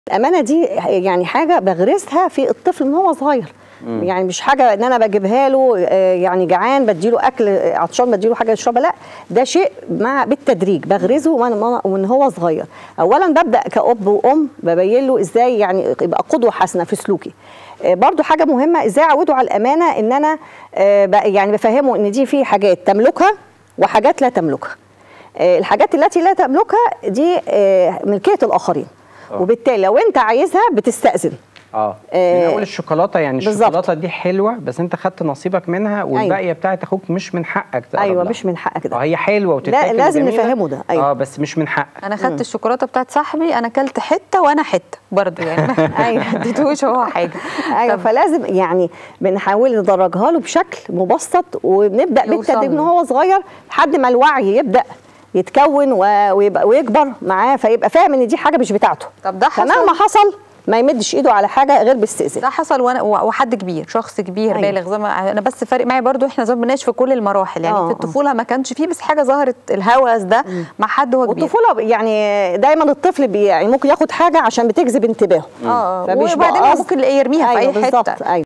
الامانه دي يعني حاجه بغرسها في الطفل من هو صغير. يعني مش حاجه ان انا بجيبها له يعني جعان بديله اكل، عطشان بديله حاجه يشربها، لا ده شيء بالتدريج بغرزه ومن هو صغير. اولا ببدا كأب وام ببين له ازاي يعني يبقى قدوه حسنه في سلوكي. برضو حاجه مهمه ازاي اعوده على الامانه، ان انا يعني بفهمه ان دي في حاجات تملكها وحاجات لا تملكها. الحاجات التي لا تملكها دي ملكيه الاخرين، وبالتالي لو انت عايزها بتستأذن. من اول الشوكولاته، يعني الشوكولاته دي حلوه بس انت خدت نصيبك منها والباقيه بتاعت اخوك مش من حقك تقرب ايوه لها. مش من حقك ده. هي حلوه وتتاكل لازم نفهمه ده. ايوه بس مش من حقك. انا خدت الشوكولاته بتاعت صاحبي، انا اكلت حته وانا حته برضه يعني ايوه ما اديتهوش هو حاجه. ايوه فلازم يعني بنحاول ندرجها له بشكل مبسط، وبنبدا بالتدريج من هو صغير لحد ما الوعي يبدا يتكون ويكبر معاه، فيبقى فاهم ان دي حاجه مش بتاعته. طب ده حصل؟ فمهما حصل ما يمدش ايده على حاجه غير باستئذان. ده حصل وحد كبير، شخص كبير بالغ. زي ما انا بس فارق معايا برضو احنا زي ما بنناقش في كل المراحل، يعني في الطفوله ما كانش فيه، بس حاجه ظهرت الهوس ده مع حد هو كبير. والطفوله يعني دايما الطفل يعني ممكن ياخد حاجه عشان بتجذب انتباهه. وبعدين ممكن يرميها في اي حته. بالظبط.